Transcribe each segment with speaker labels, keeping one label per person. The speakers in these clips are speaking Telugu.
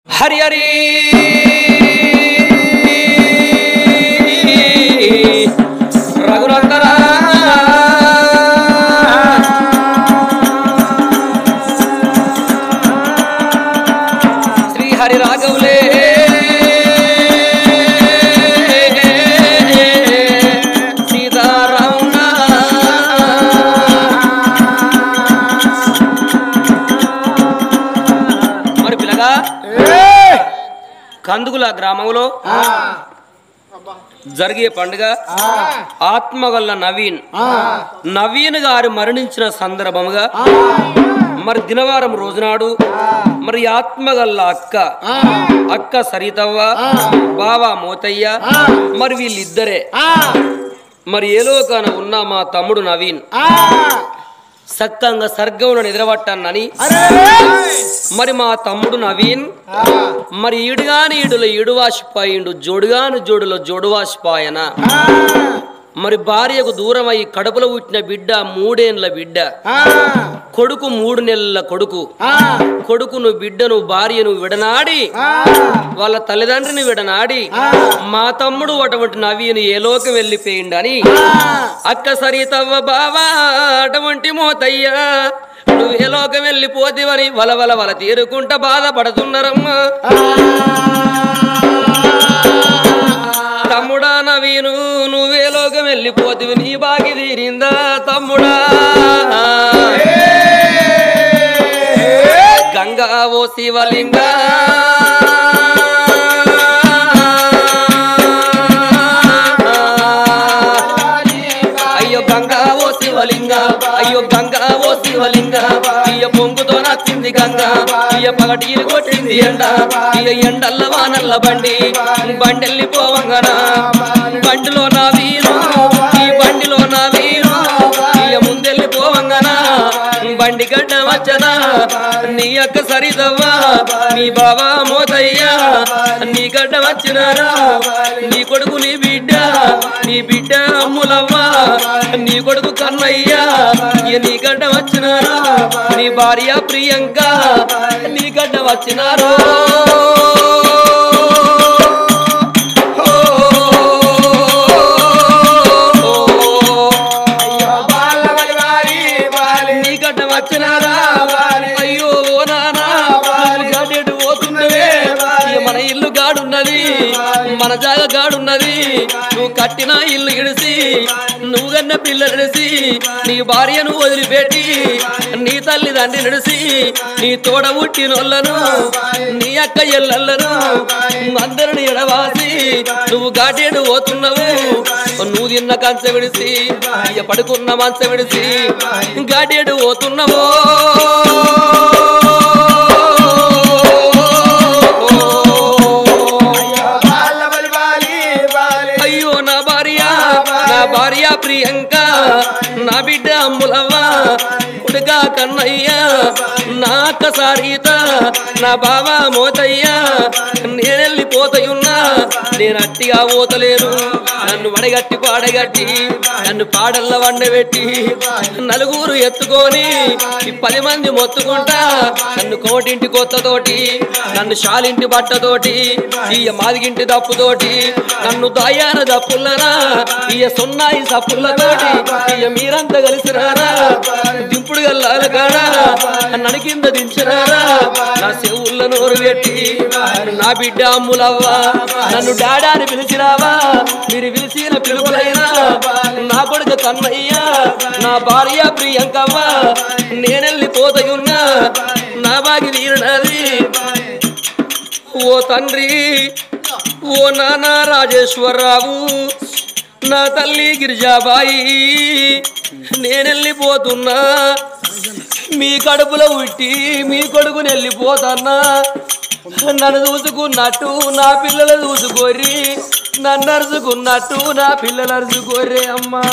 Speaker 1: హరి హరి రఘునందన శ్రీ హరి రాఘవులే సీతారామున మరి పిల్లగా కందుగుల గ్రామంలో జరిగే పండుగ ఆత్మగల్ల నవీన్ గారు మరణించిన సందర్భముగా మరి దినవారం రోజునాడు మరి ఆత్మగల్ల అక్క సరితవ్వ బావా మోతయ్య మరి వీళ్ళిద్దరే మరి ఏలోకాన ఉన్న మా తమ్ముడు నవీన్ సక్కంగా సర్గంలో నిద్రపట్టానని మరి మా తమ్ముడు నవీన్ మరి ఈడుగాని ఈడులో ఈడువాసిపాయిండు జోడుగాని జోడులో జోడువాసిపాయన మరి భార్యకు దూరమై కడుపులో పుట్టిన బిడ్డ 3 ఏళ్ల బిడ్డ కొడుకు 3 నెలల కొడుకును బిడ్డను భార్యను విడనాడి వాళ్ళ తల్లిదండ్రిని విడనాడి మా తమ్ముడు అటువంటి నవీను ఏ లోకం వెళ్ళిపోయిండని అక్క సరితవ్వ బావా అటువంటి మోతయ్యా నువ్వు ఏ లోకం వెళ్ళిపోతివని వల తీరుకుంటా బాధపడుతున్నారమ్మా తమ్ముడా నవీను నువ్వే లోకం వెళ్ళిపోతివి నీ బాగి తీరిందా తమ్ముడా గంగా ఓ శివలింగా అయ్యో గంగా ఓ శివలింగా ఇయ్య పొంగుతో నచ్చింది గంగా ఇయ్య పగటీలు కొట్టింది ఎండల్ల వానల్ల బండెళ్ళిపోవంగనా బండిలో నా వీరు ఈ బండిలో నా వీరు ఇయ్య ముందెళ్ళిపోవంగనా బండి గడ్డ వచ్చనా నీ అక్క సరితవ్వా నీ బావా మోతయ్యా నీ గడ్డ వచ్చినారా నీ కొడుకు నీ బిడ్డ అమ్ములవ్వా నీ కొడుకు కన్నయ్యా నీ గడ్డ వచ్చినారా నీ భార్య ప్రియాంక నీ గడ్డ వచ్చినారో నీ గడ్డ వచ్చినారా అయ్యో నానా గాడేడు పోతున్నవే మన ఇల్లు గాడున్నది మన జాగ గాడున్నది నువ్వు కట్టిన ఇల్లు ఇడిసి నువ్వు కన్న పిల్లలు ఇడిసి నీ భార్యను వదిలిపెట్టి నీ తల్లిదండ్రి నడిసి నీ తోడ పుట్టినోళ్ళను నీ అక్క ఎల్లలను అందరిని ఎడవాసి నువ్వు గాటేడు పోతున్నావు నువ్వు తిన్న కంచ విడిసి పడుకున్న మంచ విడిసి గాటేడు పోతున్నావో అయ్యో నా భార్య ప్రియాంక నా బిడ్డ అమ్ములవ్వా కొడుకా కన్నయ్యా నా అక్క సారీత నా బావా మోతయ్యా నేనెళ్ళిపోతయున్నా నేను అట్టిగా పోతలేను నన్ను వడగట్టి పాడగట్టి నన్ను పాడల్ల వండబెట్టి నలుగురు ఎత్తుకొని 10 మంది మొత్తుకుంటా నన్ను కోటింటి కొత్తతోటి నన్ను షాలింటి బట్టతోటి ఇయ్య మాదిగింటి దప్పుతోటి నన్ను దాయాన దప్పులరా ఇయ్య సున్నాయి సప్పులతోటి ఇయ్య మీరంతా కలిసినారా దింపుడు గల్లాల కాడా నడికింద దించినారా నా చెవుళ్ళ నోరు పెట్టి నా బిడ్డ అమ్ములవ్వా నన్ను డాడాని పిలిచినావా మీరు పిలిచిన పిలుపులైనా నా కొడుకు కన్నయ్యా నా భార్య ప్రియాంకవ్వా నేనెళ్ళిపోతయున్నా నా బాగి తీరినది ఓ తండ్రి ఓ నాన్న రాజేశ్వరరావు నా తల్లి గిరిజాబాయి నేనెళ్ళిపోతున్నా మీ కడుపులో ఉట్టి మీ కొడుకుని వెళ్ళిపోతున్నా నన్ను చూసుకున్నట్టు నా పిల్లలు చూసుకోర్రి నన్ను అరుచుకున్నట్టు నా పిల్లలు అరుచుకోర్రే అమ్మా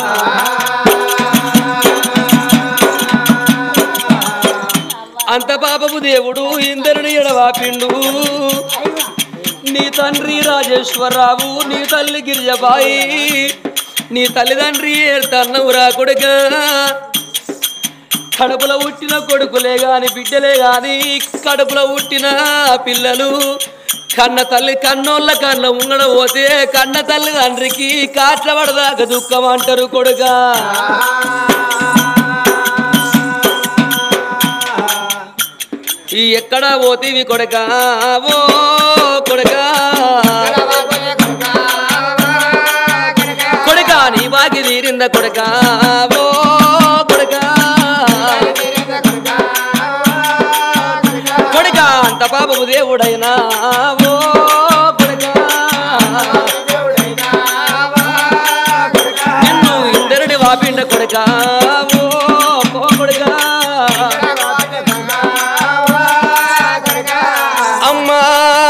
Speaker 1: అంత పాపపు దేవుడు ఇందరిని ఎడవాపిండు నీ తండ్రి రాజేశ్వరరావు నీ తల్లి గిరిజబాయి నీ తల్లిదండ్రి ఏడుతన్నవురా కొడుక కడుపులో పుట్టిన కొడుకులే గాని బిడ్డలే గాని కడుపులో పుట్టిన పిల్లలు కన్న తల్లి కన్నోళ్ళ కన్న ఉంగడ పోతే కన్న తల్లి తండ్రికి కాట్ల పడదాక దుఃఖం అంటారు కొడుకా ఈ ఎక్కడ పోతీవి కొడుకా ఓ కొడుకా కొడుకా నీ బాకి తీరింద కొడుకా ఓ కొడుకా కొడుకా అంత పాపము దేవుడైనా ఓ కొడుకా నిన్ను ఇందరుడి వాపిండ కొడుకా ఓ కొడుకా అమ్మా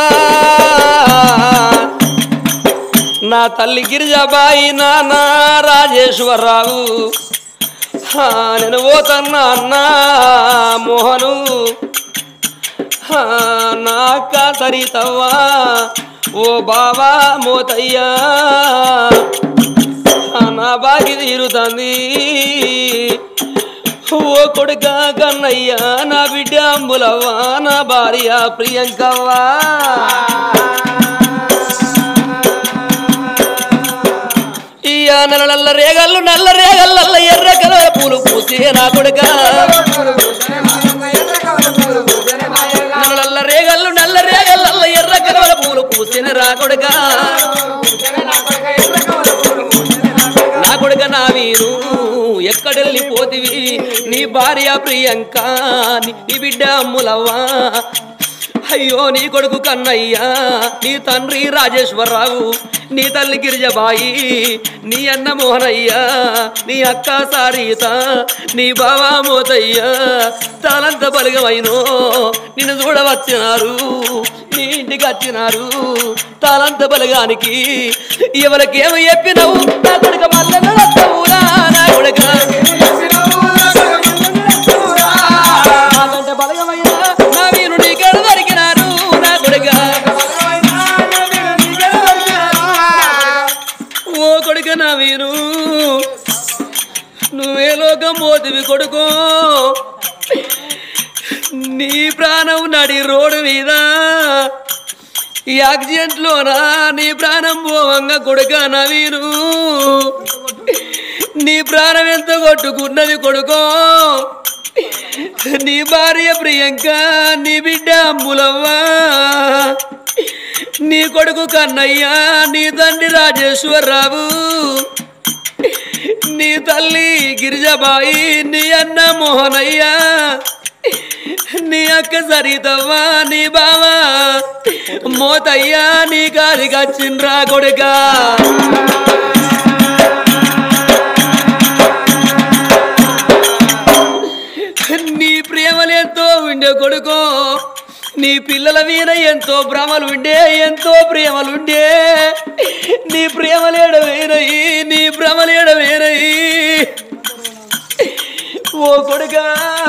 Speaker 1: నా తల్లి గిరిజాబాయి నాన్న రాజేశ్వరరావు నేను పోతన్నా అన్నా మోహను నా అక్క సరితవ్వా ఓ బావా మోతయ్యా నా బాగి తీరుతుంది ఓ కొడుకా కన్నయ్యా నా బిడ్డ అంబులవ్వా నా భార్య ప్రియాంకవ్వా నల్ల రేగళ్ళు నల్ల రేగల్ల ఎర్ర కలవ పూలు పూసే నా కొడుక నల్ల రేగళ్ళు నల్ల రేగల్ల ఎర్ర కలవ పూలు పూసిన రా కొడుక నా కొడుక నా వీరు ఎక్కడెళ్ళిపోతివి నీ భార్య ప్రియాంక నీ బిడ్డ అమ్ములవ్వా అయ్యో నీ కొడుకు కన్నయ్యా నీ తండ్రి రాజేశ్వరరావు నీ తల్లి గిరిజబాయి నీ అన్న మోహనయ్యా నీ అక్క సారీత నీ బావా మోతయ్యా తానంత బలిగమైనో నిన్ను చూడవచ్చినారు నీ ఇంటికి వచ్చినారు తానంత బలిగానికి ఎవరికేమో చెప్పినవు నా కొడుక మళ్ళీ నడత్తవురా నా కొడుక తానంత బలిగమైనా నా వీరు నీకెడ దొరికినారు నా కొడుక ఓ కొడుక నా వీరు నువ్వే లోకం పోతివి కొడుకో నీ ప్రాణం నడి రోడ్డు మీద ఈ యాక్సిడెంట్లోనా నీ ప్రాణం పోవంగా కొడుక నా వీరు నీ ప్రాణం ఎంత కొట్టుకున్నది కొడుకో నీ భార్య ప్రియాంక నీ బిడ్డ అంబులవ్వా నీ కొడుకు కన్నయ్య నీ తండ్రి రాజేశ్వరరావు నీ తల్లి గిరిజబాయి నీ అన్న మోహనయ్య నీ అక్క సరితవ్వా నీ బావా మోతయ్యా నీ కాది కచ్చిండ్రా కొడుకా నీ ప్రేమలెంతో ఉండే కొడుకో నీ పిల్లల మీద ఎంతో భ్రమలు ఉండే ఎంతో ప్రేమలుండే నీ ప్రేమలేడవేనయి నీ భ్రమలేడవేనయి ఓ కొడుకా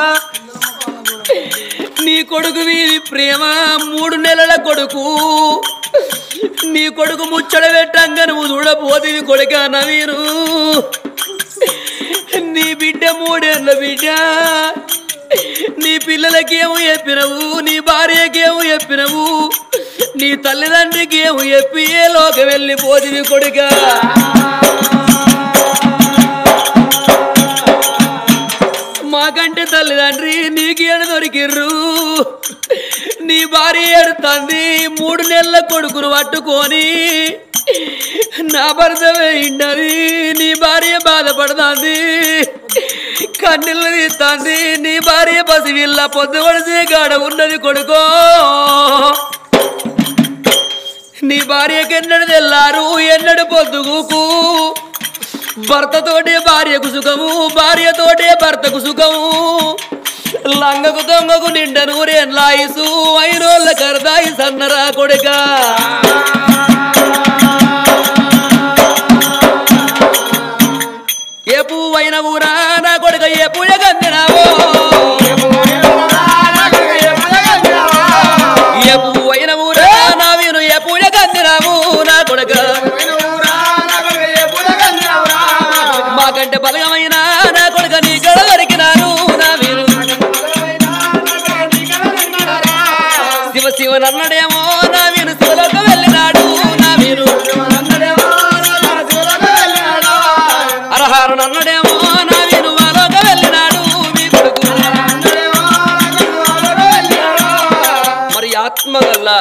Speaker 1: నీ కొడుకు వీరి ప్రేమ 3 నెలల కొడుకు నీ కొడుకు ముచ్చట పెట్టంగా నువ్వు చూడపోతివి కొడుకా నవీరు నీ బిడ్డ 3 ఏళ్ళ బిడ్డ నీ పిల్లలకేమో చెప్పినవు నీ భార్యకేమో చెప్పినవు నీ తల్లిదండ్రికి ఏమో చెప్పి ఏ లోకి వెళ్ళిపోతివి కొడుక మాకంటే తల్లిదండ్రి నీకేడు దొరికిర్రు నీ భార్య ఏడుతుంది 3 నెలల కొడుకును పట్టుకొని నా భర్త వేయిండది నీ భార్య బాధపడుతుంది కన్నీళ్ళు తీస్తుంది నీ భార్య పసివిల్ల పొద్దుపడిసే గాడ ఉన్నది కొడుకో నీ భార్యకి ఎన్నడు తెల్లారు ఎన్నడు పొద్దుగుకు భర్తతోటే భార్యకు సుఖము భార్యతోటే భర్తకు సుఖము లంగకు దొంగకు నిండ నూరేళ్ళాయిసు ఐరోళ్ళ కరదాయి సన్నరా కొడుక ఏ పువ్వైన ఊరా నా కొడుక ఏ పూజ గందినావో ఏ పువ్వైన ఊరా నా వీరు ఏ పూజ గందినావు నా కొడుక మాకంటే బలగమైన నా కొడుక నీ గడ దొరికినాను నా వీరు వల్ల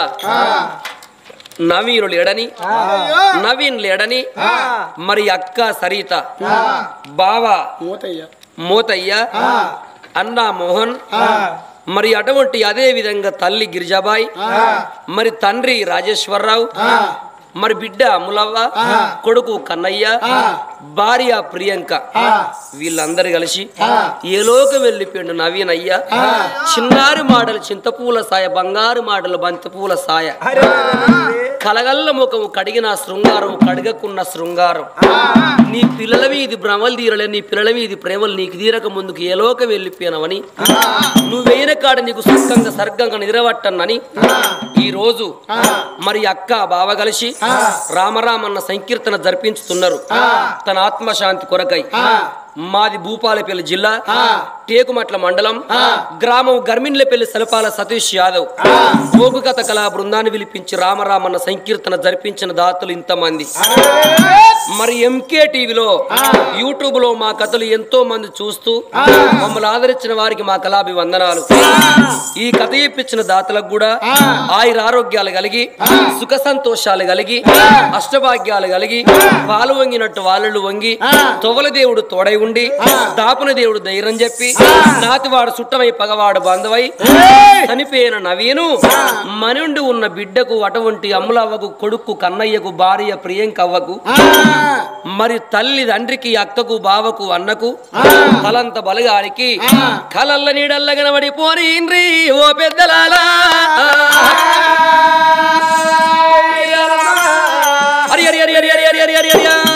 Speaker 1: నవీను లేడని నవీన్ లేడని మరి అక్క సరిత బావ మోతయ్య అన్నా మోహన్ మరి అటువంటి అదే విధంగా తల్లి గిరిజాబాయి మరి తండ్రి రాజేశ్వరరావు మరి బిడ్డ ములవ్వ కొడుకు కన్నయ్య భార్య ప్రియాంక వీళ్ళందరూ కలిసి ఏ లోకం వెళ్ళిపోయిండు నవీన్ అయ్య చిన్నారి మాటలు చింతపూల సాయ బంగారు మాటలు బంతిపూల సాయ కలగల్ల ముఖము కడిగిన శృంగారం కడగకున్న శృంగారం నీ పిల్లల మీది భ్రమలు తీరలే నీ పిల్లల మీది ప్రేమలు నీకు తీరక ముందుకు ఏ లోకం వెళ్ళిపోయినవని నువ్వేన కాడ నీకు సర్గంగా నిద్రపట్టనని ఈ రోజు మరి అక్క బావ కలిసి రామరామన్న సంకీర్తన జరిపించుతున్నారు తన ఆత్మశాంతి కొరకై మాది భూపాలపల్లి జిల్లా టేకుమట్ల మండలం గ్రామం గర్మిన్లపల్లి సలపాల సతీష్ యాదవ్ భోగుకథ కళా బృందాన్ని పిలిపించి రామరామన్న సంకీర్తన జరిపించిన దాతలు ఇంతమంది మరి ఎంకే టీవీలో యూట్యూబ్ లో మా కథలు ఎంతో మంది చూస్తూ మమ్మల్ని ఆదరించిన వారికి మా కళాభివందనాలు ఈ కథ ఇప్పించిన దాతలకు కూడా ఆయుర ఆరోగ్యాలు కలిగి సుఖ సంతోషాలు కలిగి అష్టభాగ్యాలు కలిగి పాలు వంగినట్టు వాళ్ళు వంగి తొవల దేవుడు తోడై ఉండి దాపున దేవుడు ధైర్యం చెప్పి నాతివాడు సుట్టమై పగవాడు బంధువై చనిపోయిన నవీను మనుండి ఉన్న బిడ్డకు అటువంటి అమ్ములవ్వకు కొడుకు కన్నయ్యకు భార్య ప్రియంకవ్వకు మరి తల్లి తండ్రికి అక్కకు బావకు అన్నకు తలంత బలగానికి కలల్ల నీడల్ల కనబడిపోయిండ్రి ఓ పెద్దలాలా హరి హరి హరి హరి హరి హరి హరి హరి